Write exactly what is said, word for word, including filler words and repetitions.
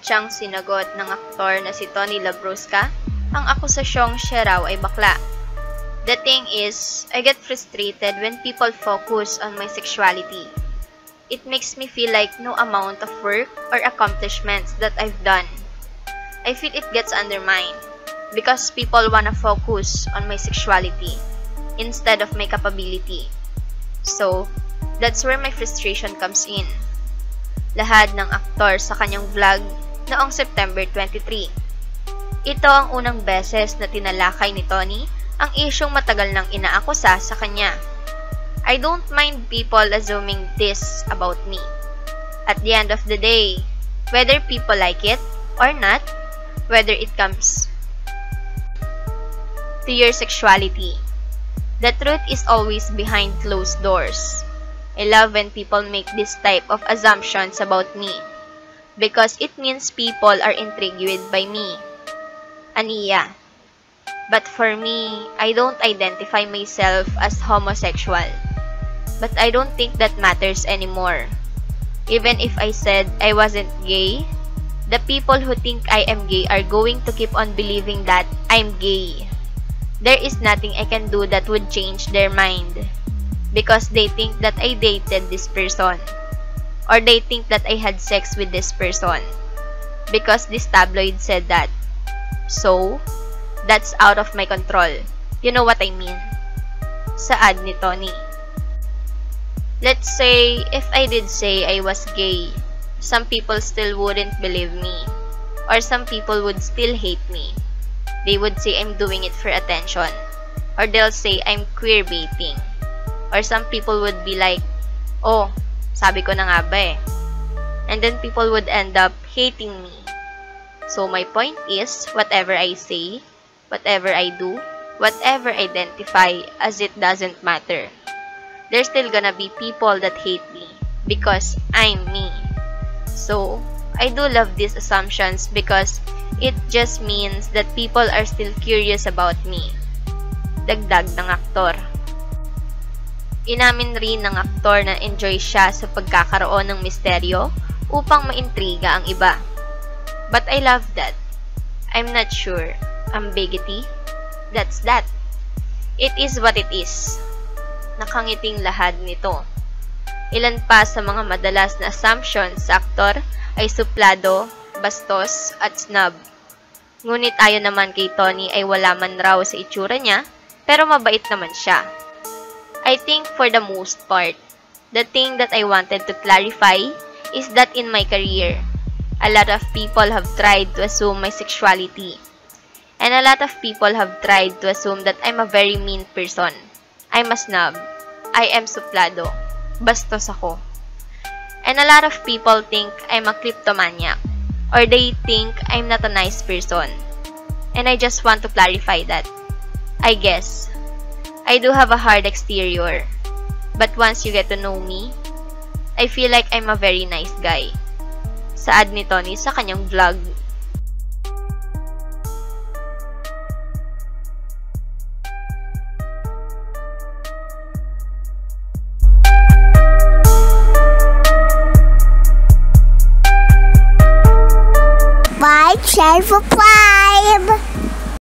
Agad siyang sinagot ng aktor na si Tony Labrusca ang akusasyong siya raw ay bakla. The thing is, I get frustrated when people focus on my sexuality. It makes me feel like no amount of work or accomplishments that I've done. I feel it gets undermined because people wanna focus on my sexuality instead of my capability. So, that's where my frustration comes in. Lahad ng aktor sa kanyang vlog noong September twenty-third. Ito ang unang beses na tinalakay ni Tony ang isyong matagal nang inaakusa sa kanya. I don't mind people assuming this about me. At the end of the day, whether people like it or not, whether it comes to your sexuality, the truth is always behind closed doors. I love when people make this type of assumptions about me because it means people are intrigued by me. Aniya. But for me, I don't identify myself as homosexual. But I don't think that matters anymore. Even if I said I wasn't gay, the people who think I am gay are going to keep on believing that I'm gay. There is nothing I can do that would change their mind because they think that I dated this person or they think that I had sex with this person because this tabloid said that. So, that's out of my control. You know what I mean? Saad ni Tony. Let's say, if I did say I was gay, some people still wouldn't believe me. Or some people would still hate me. They would say I'm doing it for attention. Or they'll say I'm queerbaiting. Or some people would be like, oh, sabi ko na nga ba eh. And then people would end up hating me. So my point is, whatever I say, whatever I do, whatever I identify as it doesn't matter. There's still gonna be people that hate me because I'm me. So, I do love these assumptions because it just means that people are still curious about me. Dagdag ng aktor. Inamin rin ng aktor na enjoy siya sa pagkakaroon ng misteryo upang maintriga ang iba. But I love that. I'm not sure. Ambiguity? That's that. It is what it is. Nakangiting lahad nito. Ilan pa sa mga madalas na assumptions sa aktor ay suplado, bastos, at snob. Ngunit ayon naman kay Tony ay wala man raw sa itsura niya, pero mabait naman siya. I think for the most part, the thing that I wanted to clarify is that in my career, a lot of people have tried to assume my sexuality. And a lot of people have tried to assume that I'm a very mean person. I'm a snob. I am suplado. Bastos ako. And a lot of people think I'm a kleptomaniac. Or they think I'm not a nice person. And I just want to clarify that. I guess, I do have a hard exterior. But once you get to know me, I feel like I'm a very nice guy. Saad ni Tony sa kanyang vlog. Like, share, subscribe!